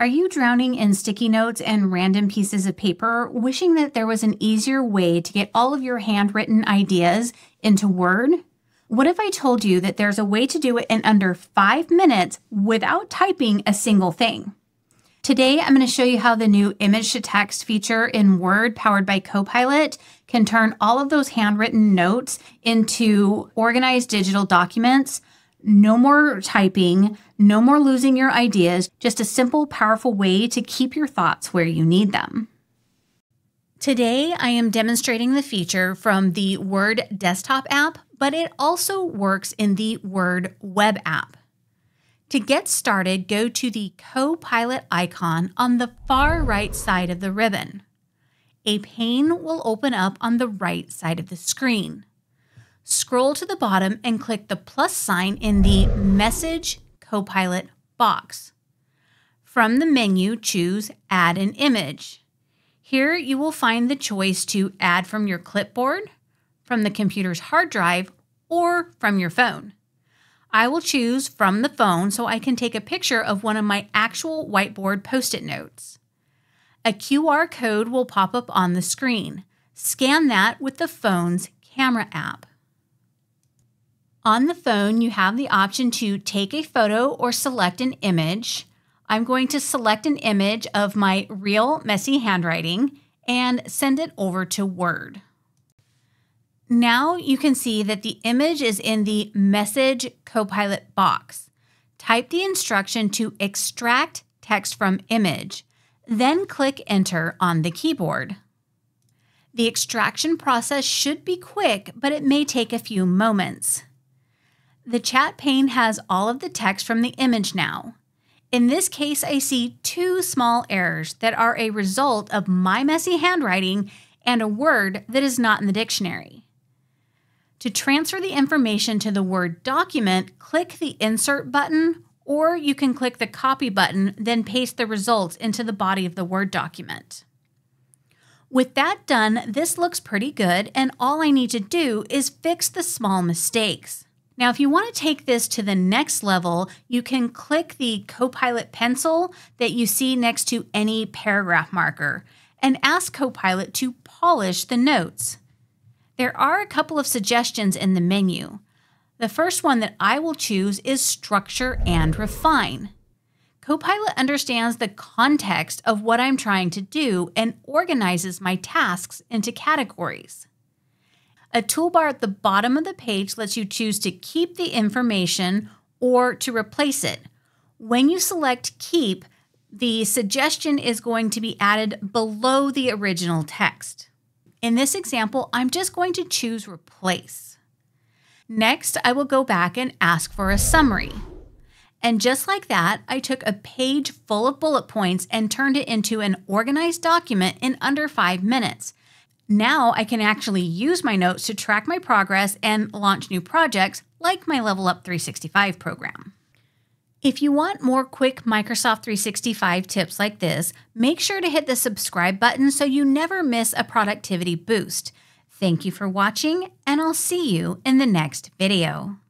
Are you drowning in sticky notes and random pieces of paper, wishing that there was an easier way to get all of your handwritten ideas into Word? What if I told you that there's a way to do it in under 5 minutes without typing a single thing? Today, I'm going to show you how the new image-to-text feature in Word powered by Copilot can turn all of those handwritten notes into organized digital documents. No more typing, no more losing your ideas, just a simple, powerful way to keep your thoughts where you need them. Today, I am demonstrating the feature from the Word desktop app, but it also works in the Word web app. To get started, go to the Copilot icon on the far right side of the ribbon. A pane will open up on the right side of the screen. Scroll to the bottom and click the plus sign in the Message Copilot box. From the menu, choose Add an Image. Here you will find the choice to add from your clipboard, from the computer's hard drive, or from your phone. I will choose from the phone so I can take a picture of one of my actual whiteboard Post-it notes. A QR code will pop up on the screen. Scan that with the phone's camera app. On the phone, you have the option to take a photo or select an image. I'm going to select an image of my real messy handwriting and send it over to Word. Now you can see that the image is in the Message Copilot box. Type the instruction to extract text from image, then click Enter on the keyboard. The extraction process should be quick, but it may take a few moments. The chat pane has all of the text from the image now. In this case, I see 2 small errors that are a result of my messy handwriting and a word that is not in the dictionary. To transfer the information to the Word document, click the Insert button, or you can click the Copy button, then paste the results into the body of the Word document. With that done, this looks pretty good, and all I need to do is fix the small mistakes. Now, if you want to take this to the next level, you can click the Copilot pencil that you see next to any paragraph marker and ask Copilot to polish the notes. There are a couple of suggestions in the menu. The first one that I will choose is Structure and Refine. Copilot understands the context of what I'm trying to do and organizes my tasks into categories. A toolbar at the bottom of the page lets you choose to keep the information or to replace it. When you select Keep, the suggestion is going to be added below the original text. In this example, I'm just going to choose Replace. Next, I will go back and ask for a summary. And just like that, I took a page full of bullet points and turned it into an organized document in under 5 minutes. Now I can actually use my notes to track my progress and launch new projects like my Level Up 365 program. If you want more quick Microsoft 365 tips like this, make sure to hit the subscribe button so you never miss a productivity boost. Thank you for watching, and I'll see you in the next video.